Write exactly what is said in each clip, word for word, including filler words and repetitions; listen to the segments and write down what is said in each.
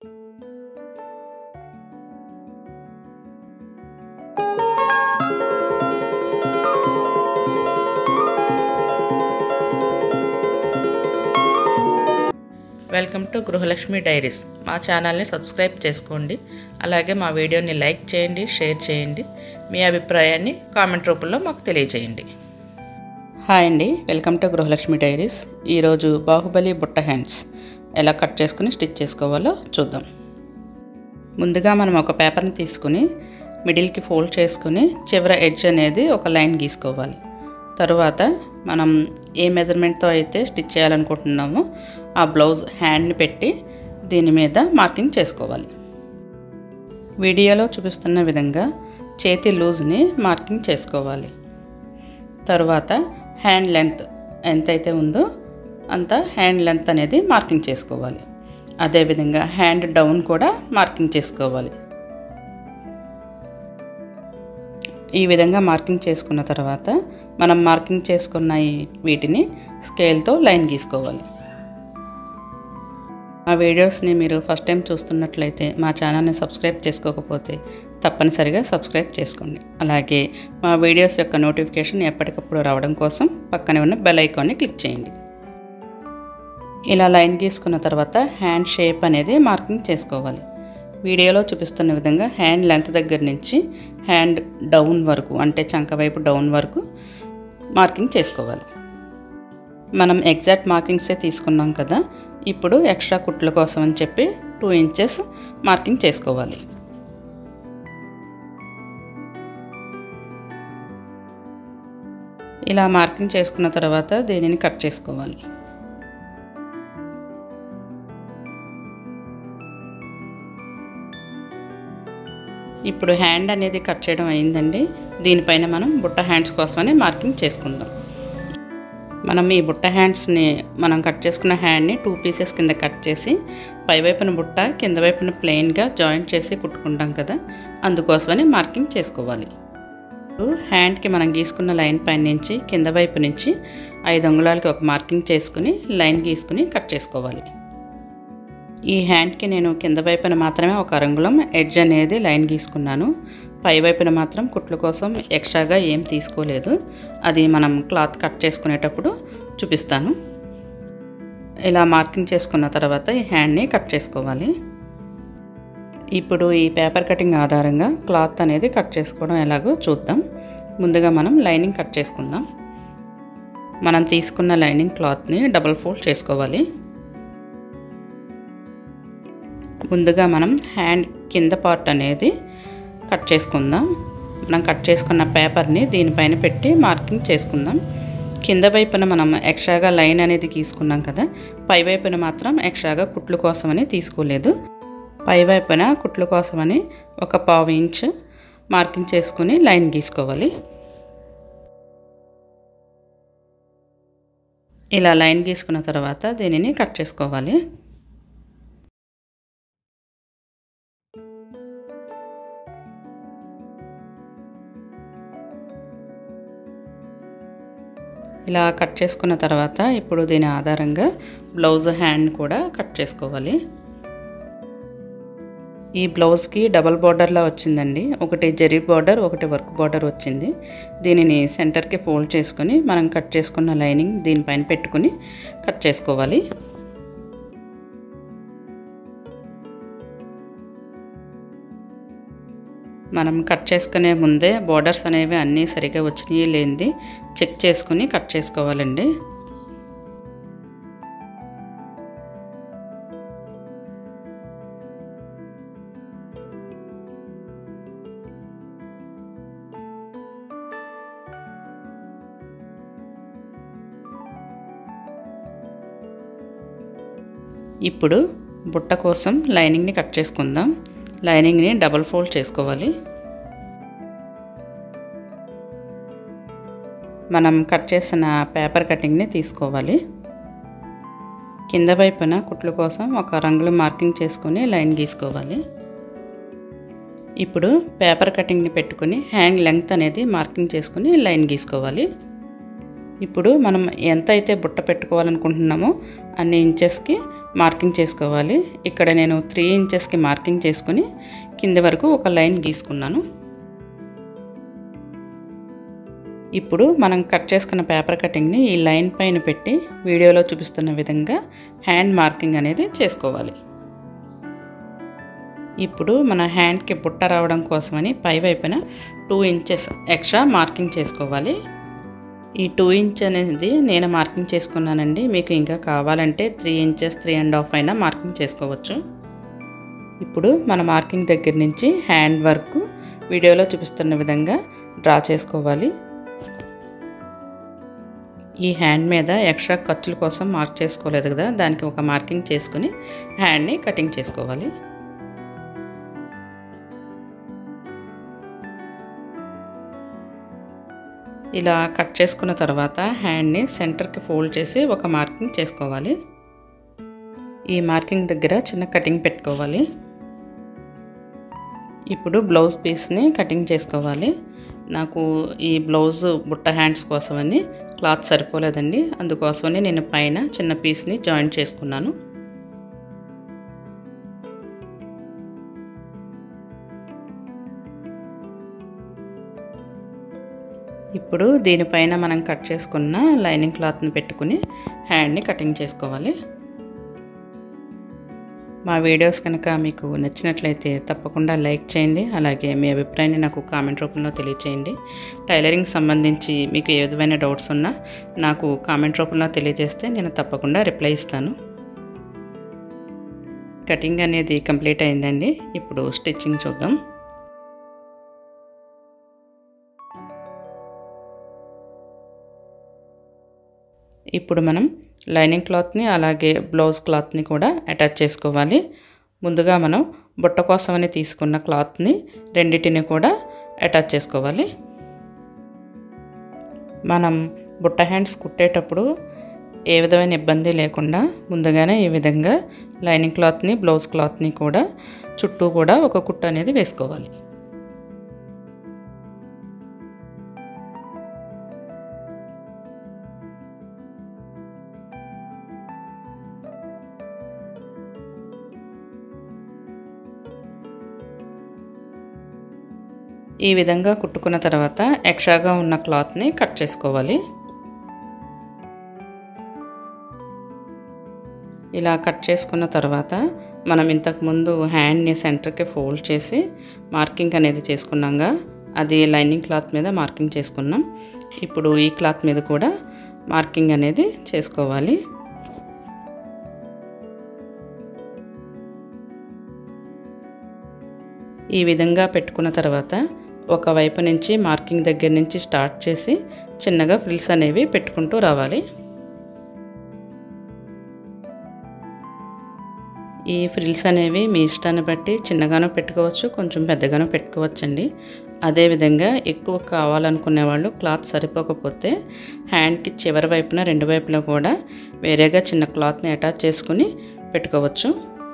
Welcome to Gruhalakshmi diaries. మా ఛానల్ని subscribe చేసుకోండి. అలాగే మా వీడియోని లైక్ చేయండి, షేర్ చేయండి. మీ అభిప్రాయాన్ని కామెంట్ రూపంలో మాకు తెలియజేయండి. హాయ్ అండి, వెల్కమ్ టు గృహలక్ష్మి డైరీస్. ఈరోజు బాహుబలి బుట్ట హ్యాండ్స్ ఎలా కట్ చేసుకుని స్టిచ్ చేసుకోవాలో చూద్దాం. ముందుగా మనం ఒక పేపర్ని తీసుకుని మిడిల్కి ఫోల్డ్ చేసుకుని చివర ఎడ్జ్ అనేది ఒక లైన్ గీసుకోవాలి. తరువాత మనం ఏ మెజర్మెంట్తో అయితే స్టిచ్ చేయాలనుకుంటున్నామో ఆ బ్లౌజ్ హ్యాండ్ని పెట్టి దీని మీద మార్కింగ్ చేసుకోవాలి. వీడియోలో చూపిస్తున్న విధంగా చేతి లూజ్ని మార్కింగ్ చేసుకోవాలి. తరువాత హ్యాండ్ లెంత్ ఎంతైతే ఉందో అంత హ్యాండ్ లెంత్ అనేది మార్కింగ్ చేసుకోవాలి. అదేవిధంగా హ్యాండ్ డౌన్ కూడా మార్కింగ్ చేసుకోవాలి. ఈ విధంగా మార్కింగ్ చేసుకున్న తర్వాత మనం మార్కింగ్ చేసుకున్న వీటిని స్కేల్తో లైన్ గీసుకోవాలి. మా వీడియోస్ని మీరు ఫస్ట్ టైం చూస్తున్నట్లయితే మా ఛానల్ని సబ్స్క్రైబ్ చేసుకోకపోతే తప్పనిసరిగా సబ్స్క్రైబ్ చేసుకోండి. అలాగే మా వీడియోస్ యొక్క నోటిఫికేషన్ ఎప్పటికప్పుడు రావడం కోసం పక్కనే ఉన్న బెల్ ఐకాన్ని క్లిక్ చేయండి. ఇలా లైన్ గీసుకున్న తర్వాత హ్యాండ్ షేప్ అనేది మార్కింగ్ చేసుకోవాలి. వీడియోలో చూపిస్తున్న విధంగా హ్యాండ్ లెంత్ దగ్గర నుంచి హ్యాండ్ డౌన్ వరకు, అంటే చంక వైపు డౌన్ వరకు మార్కింగ్ చేసుకోవాలి. మనం ఎగ్జాక్ట్ మార్కింగ్సే తీసుకున్నాం కదా, ఇప్పుడు ఎక్స్ట్రా కుట్ల కోసం అని చెప్పి టూ ఇంచెస్ మార్కింగ్ చేసుకోవాలి. ఇలా మార్కింగ్ చేసుకున్న తర్వాత దీనిని కట్ చేసుకోవాలి. ఇప్పుడు హ్యాండ్ అనేది కట్ చేయడం అయిందండి. దీనిపైన మనం బుట్ట హ్యాండ్స్ కోసమని మార్కింగ్ చేసుకుందాం. మనం ఈ బుట్ట హ్యాండ్స్ని మనం కట్ చేసుకున్న హ్యాండ్ని టూ పీసెస్ కింద కట్ చేసి పైవైపున బుట్ట కింద వైపున ప్లెయిన్గా జాయింట్ చేసి కుట్టుకుంటాం కదా, అందుకోసమని మార్కింగ్ చేసుకోవాలి. హ్యాండ్కి మనం గీసుకున్న లైన్ పైన నుంచి కింద వైపు నుంచి ఐదు అంగుళాలకి ఒక మార్కింగ్ చేసుకుని లైన్ గీసుకుని కట్ చేసుకోవాలి. ఈ హ్యాండ్కి నేను కింద వైపున మాత్రమే ఒక అంగుళం ఎడ్జ్ అనేది లైన్ గీసుకున్నాను. పై వైపున మాత్రం కుట్ల కోసం ఎక్స్ట్రాగా ఏం తీసుకోలేదు. అది మనం క్లాత్ కట్ చేసుకునేటప్పుడు చూపిస్తాను. ఇలా మార్కింగ్ చేసుకున్న తర్వాత ఈ హ్యాండ్ని కట్ చేసుకోవాలి. ఇప్పుడు ఈ పేపర్ కటింగ్ ఆధారంగా క్లాత్ అనేది కట్ చేసుకోవడం ఎలాగో చూద్దాం. ముందుగా మనం లైనింగ్ కట్ చేసుకుందాం. మనం తీసుకున్న లైనింగ్ క్లాత్ని డబుల్ ఫోల్డ్ చేసుకోవాలి. ముందుగా మనం హ్యాండ్ కింద పార్ట్ అనేది కట్ చేసుకుందాం. మనం కట్ చేసుకున్న పేపర్ని దీనిపైన పెట్టి మార్కింగ్ చేసుకుందాం. కింద వైపున మనం ఎక్స్ట్రాగా లైన్ అనేది తీసుకున్నాం కదా, పై వైపున మాత్రం ఎక్స్ట్రాగా కుట్లు కోసమని తీసుకోలేదు. పై వైపున కుట్లు కోసమని ఒక పావు ఇంచ్ మార్కింగ్ చేసుకుని లైన్ గీసుకోవాలి. ఇలా లైన్ గీసుకున్న తర్వాత దీనిని కట్ చేసుకోవాలి. ఇలా కట్ చేసుకున్న తర్వాత ఇప్పుడు దీని ఆధారంగా బ్లౌజ్ హ్యాండ్ కూడా కట్ చేసుకోవాలి. ఈ బ్లౌజ్కి డబల్ బార్డర్లా వచ్చిందండి. ఒకటి జరీ బార్డర్, ఒకటి వర్క్ బార్డర్ వచ్చింది. దీనిని సెంటర్కి ఫోల్డ్ చేసుకొని మనం కట్ చేసుకున్న లైనింగ్ దీనిపైన పెట్టుకుని కట్ చేసుకోవాలి. మనం కట్ చేసుకునే ముందే బార్డర్స్ అనేవి అన్నీ సరిగా వచ్చినాయి లేనిది చెక్ చేసుకుని కట్ చేసుకోవాలండి. ఇప్పుడు బుట్ట కోసం లైనింగ్ని కట్ చేసుకుందాం. లైనింగ్ని డబుల్ ఫోల్డ్ చేసుకోవాలి. మనం కట్ చేసిన పేపర్ కటింగ్ని తీసుకోవాలి. కింద వైపున కుట్ల కోసం ఒక రంగులో మార్కింగ్ చేసుకొని లైన్ గీసుకోవాలి. ఇప్పుడు పేపర్ కటింగ్ని పెట్టుకుని హ్యాండ్ లెంగ్త్ అనేది మార్కింగ్ చేసుకుని లైన్ గీసుకోవాలి. ఇప్పుడు మనం ఎంత అయితే బుట్ట పెట్టుకోవాలనుకుంటున్నామో అన్ని ఇంచెస్కి మార్కింగ్ చేసుకోవాలి. ఇక్కడ నేను త్రీ ఇంచెస్కి మార్కింగ్ చేసుకుని కింద వరకు ఒక లైన్ గీసుకున్నాను. ఇప్పుడు మనం కట్ చేసుకున్న పేపర్ కటింగ్ని ఈ లైన్ పైన పెట్టి వీడియోలో చూపిస్తున్న విధంగా హ్యాండ్ మార్కింగ్ అనేది చేసుకోవాలి. ఇప్పుడు మన హ్యాండ్కి బుట్ట రావడం కోసమని పై వైపున టూ ఇంచెస్ ఎక్స్ట్రా మార్కింగ్ చేసుకోవాలి. ఈ టూ ఇంచ్ అనేది నేను మార్కింగ్ చేసుకున్నానండి. మీకు ఇంకా కావాలంటే three inches three and half అయినా మార్కింగ్ చేసుకోవచ్చు. ఇప్పుడు మన మార్కింగ్ దగ్గర నుంచి హ్యాండ్ వర్క్ వీడియోలో చూపిస్తున్న విధంగా డ్రా చేసుకోవాలి. ఈ హ్యాండ్ మీద ఎక్స్ట్రా ఖర్చుల కోసం మార్క్ చేసుకోలేదు కదా, దానికి ఒక మార్కింగ్ చేసుకుని హ్యాండ్ని కటింగ్ చేసుకోవాలి. ఇలా కట్ చేసుకున్న తర్వాత హ్యాండ్ని సెంటర్కి ఫోల్డ్ చేసి ఒక మార్కింగ్ చేసుకోవాలి. ఈ మార్కింగ్ దగ్గర చిన్న కటింగ్ పెట్టుకోవాలి. ఇప్పుడు బ్లౌజ్ పీస్ని కటింగ్ చేసుకోవాలి. నాకు ఈ బ్లౌజ్ బుట్ట హ్యాండ్స్ కోసమని క్లాత్ సరిపోలేదండి, అందుకోసమని నేను పైన చిన్న పీస్ని జాయింట్ చేసుకున్నాను. ఇప్పుడు దీనిపైన మనం కట్ చేసుకున్న లైనింగ్ క్లాత్ని పెట్టుకుని హ్యాండ్ని కటింగ్ చేసుకోవాలి. మా వీడియోస్ కనుక మీకు నచ్చినట్లయితే తప్పకుండా లైక్ చేయండి. అలాగే మీ అభిప్రాయాన్ని నాకు కామెంట్ రూపంలో తెలియచేయండి. టైలరింగ్ సంబంధించి మీకు ఏ విధమైన డౌట్స్ ఉన్నా నాకు కామెంట్ రూపంలో తెలియజేస్తే నేను తప్పకుండా రిప్లై ఇస్తాను. కటింగ్ అనేది కంప్లీట్ అయిందండి. ఇప్పుడు స్టిచ్చింగ్ చూద్దాం. ఇప్పుడు మనం లైనింగ్ క్లాత్ని అలాగే బ్లౌజ్ క్లాత్ని కూడా అటాచ్ చేసుకోవాలి. ముందుగా మనం బుట్ట కోసమని తీసుకున్న క్లాత్ని రెండిటిని కూడా అటాచ్ చేసుకోవాలి. మనం బుట్ట హ్యాండ్స్ కుట్టేటప్పుడు ఏ విధమైన ఇబ్బంది లేకుండా ముందుగానే ఈ విధంగా లైనింగ్ క్లాత్ని బ్లౌజ్ క్లాత్ని కూడా చుట్టూ కూడా ఒక కుట్టు అనేది వేసుకోవాలి. ఈ విధంగా కుట్టుకున్న తర్వాత ఎక్స్ట్రాగా ఉన్న క్లాత్ని కట్ చేసుకోవాలి. ఇలా కట్ చేసుకున్న తర్వాత మనం ఇంతకుముందు హ్యాండ్ని సెంటర్కి ఫోల్డ్ చేసి మార్కింగ్ అనేది చేసుకున్నాంగా, అది లైనింగ్ క్లాత్ మీద మార్కింగ్ చేసుకున్నాం. ఇప్పుడు ఈ క్లాత్ మీద కూడా మార్కింగ్ అనేది చేసుకోవాలి. ఈ విధంగా పెట్టుకున్న తర్వాత ఒక వైపు నుంచి మార్కింగ్ దగ్గర నుంచి స్టార్ట్ చేసి చిన్నగా ఫ్రిల్స్ అనేవి పెట్టుకుంటూ రావాలి. ఈ ఫ్రిల్స్ అనేవి మీ ఇష్టాన్ని బట్టి చిన్నగానో పెట్టుకోవచ్చు, కొంచెం పెద్దగానో పెట్టుకోవచ్చండి. అదేవిధంగా ఎక్కువ కావాలనుకునే వాళ్ళు క్లాత్ సరిపోకపోతే హ్యాండ్కి చివరి వైపున రెండు వైపులా కూడా వేరేగా చిన్న క్లాత్ని అటాచ్ చేసుకుని పెట్టుకోవచ్చు.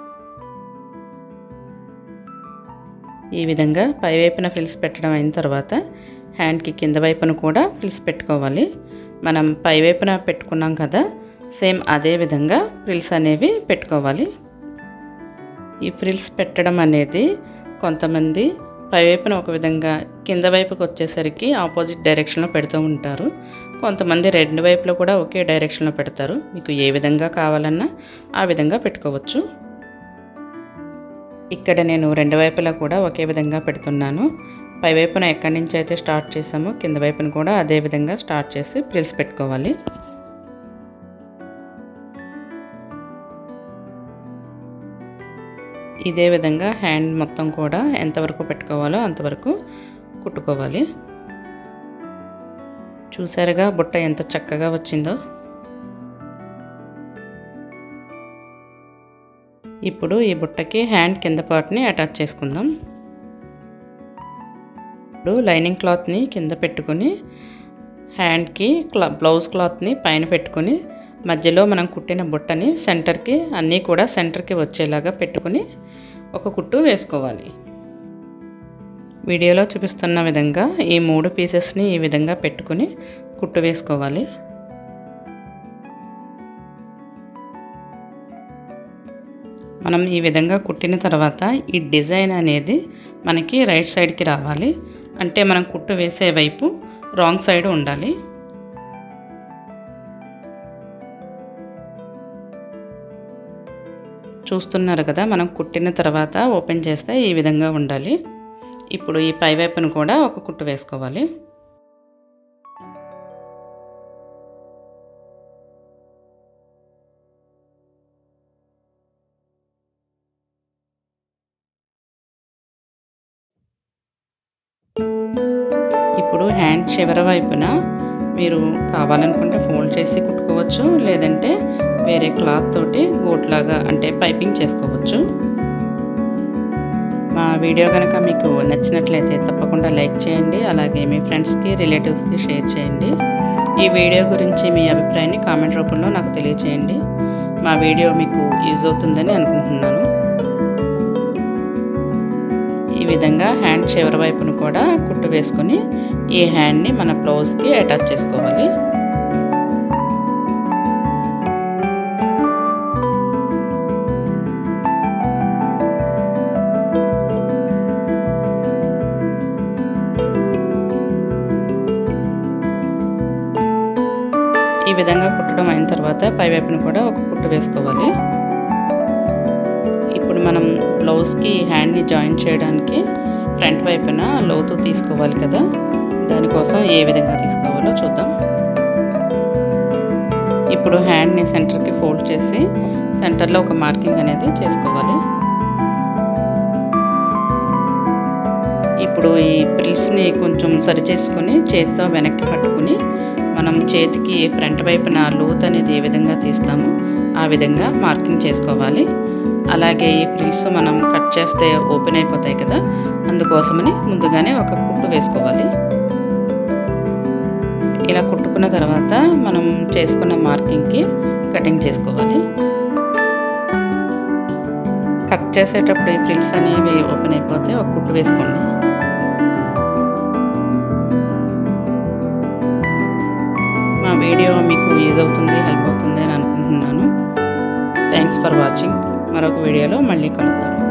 ఈ విధంగా పై వైపున ఫ్రిల్స్ పెట్టడం అయిన తర్వాత హ్యాండ్కి కింద వైపున కూడా ఫ్రిల్స్ పెట్టుకోవాలి. మనం పై వైపున పెట్టుకున్నాం కదా, సేమ్ అదే విధంగా ఫ్రిల్స్ అనేవి పెట్టుకోవాలి. ఈ ఫ్రిల్స్ పెట్టడం అనేది కొంతమంది పై వైపున ఒక విధంగా కింద వైపుకి వచ్చేసరికి ఆపోజిట్ డైరెక్షన్లో పెడుతూ ఉంటారు. కొంతమంది రెండు వైపులో కూడా ఒకే డైరెక్షన్లో పెడతారు. మీకు ఏ విధంగా కావాలన్నా ఆ విధంగా పెట్టుకోవచ్చు. ఇక్కడ నేను రెండు వైపులా కూడా ఒకే విధంగా పెడుతున్నాను. పై వైపున ఎక్కడి నుంచి అయితే స్టార్ట్ చేసామో కింద వైపున కూడా అదే విధంగా స్టార్ట్ చేసి ఫ్రిల్స్ పెట్టుకోవాలి. ఇదే విధంగా హ్యాండ్ మొత్తం కూడా ఎంతవరకు పెట్టుకోవాలో అంతవరకు కుట్టుకోవాలి. చూసారుగా బుట్ట ఎంత చక్కగా వచ్చిందో. ఇప్పుడు ఈ బుట్టకి హ్యాండ్ కింద పార్ట్ని అటాచ్ చేసుకుందాం. ఇప్పుడు లైనింగ్ క్లాత్ని కింద పెట్టుకుని హ్యాండ్కి క్లా బ్లౌజ్ క్లాత్ని పైన పెట్టుకుని మధ్యలో మనం కుట్టిన బుట్టని సెంటర్కి అన్నీ కూడా సెంటర్కి వచ్చేలాగా పెట్టుకుని ఒక కుట్టు వేసుకోవాలి. వీడియోలో చూపిస్తున్న విధంగా ఈ మూడు పీసెస్ని ఈ విధంగా పెట్టుకుని కుట్టు వేసుకోవాలి. మనం ఈ విధంగా కుట్టిన తర్వాత ఈ డిజైన్ అనేది మనకి రైట్ సైడ్కి రావాలి. అంటే మనం కుట్టు వేసే వైపు రాంగ్ సైడ్ ఉండాలి. చూస్తున్నారు కదా, మనం కుట్టిన తర్వాత ఓపెన్ చేస్తే ఈ విధంగా ఉండాలి. ఇప్పుడు ఈ పై వైపును కూడా ఒక కుట్టు వేసుకోవాలి. ఇప్పుడు హ్యాండ్ చివరి వైపున మీరు కావాలనుకుంటే ఫోల్డ్ చేసి కుట్టుకోవచ్చు, లేదంటే వేరే క్లాత్ తోటి గోట్లాగా అంటే పైపింగ్ చేసుకోవచ్చు. మా వీడియో కనుక మీకు నచ్చినట్లయితే తప్పకుండా లైక్ చేయండి. అలాగే మీ ఫ్రెండ్స్కి రిలేటివ్స్కి షేర్ చేయండి. ఈ వీడియో గురించి మీ అభిప్రాయాన్ని కామెంట్ రూపంలో నాకు తెలియచేయండి. మా వీడియో మీకు యూజ్ అవుతుందని అనుకుంటున్నాను. ఈ విధంగా హ్యాండ్ చివరి వైపును కూడా కుట్టు వేసుకొని ఈ హ్యాండ్ని మన బ్లౌజ్కి అటాచ్ చేసుకోవాలి. ఈ విధంగా కుట్టడం అయిన తర్వాత పై వైపును కూడా ఒక కుట్టు వేసుకోవాలి. ఇప్పుడు మనం బ్లౌజ్కి హ్యాండ్ని జాయిన్ చేయడానికి ఫ్రంట్ వైపున లోతు తీసుకోవాలి కదా, దానికోసం ఏ విధంగా తీసుకోవాలో చూద్దాం. ఇప్పుడు హ్యాండ్ని సెంటర్కి ఫోల్డ్ చేసి సెంటర్లో ఒక మార్కింగ్ అనేది చేసుకోవాలి. ఇప్పుడు ఈ ప్రిల్స్ని కొంచెం సరి చేసుకుని చేతితో వెనక్కి పట్టుకుని మనం చేతికి ఫ్రంట్ వైపున లోతు అనేది ఏ విధంగా తీస్తామో ఆ విధంగా మార్కింగ్ చేసుకోవాలి. అలాగే ఈ ఫ్రిల్స్ మనం కట్ చేస్తే ఓపెన్ అయిపోతాయి కదా, అందుకోసమని ముందుగానే ఒక కుట్టు వేసుకోవాలి. ఇలా కుట్టుకున్న తర్వాత మనం చేసుకున్న మార్కింగ్కి కటింగ్ చేసుకోవాలి. కట్ చేసేటప్పుడు ఈ ఫ్రిల్స్ అనేవి ఓపెన్ అయిపోతే ఒక కుట్టు వేసుకోండి. మా వీడియో మీకు యూజ్ అవుతుంది, హెల్ప్ అవుతుంది అని అనుకుంటున్నాను. Thanks for watching. మరొక వీడియోలో మళ్ళీ కలుద్దాం.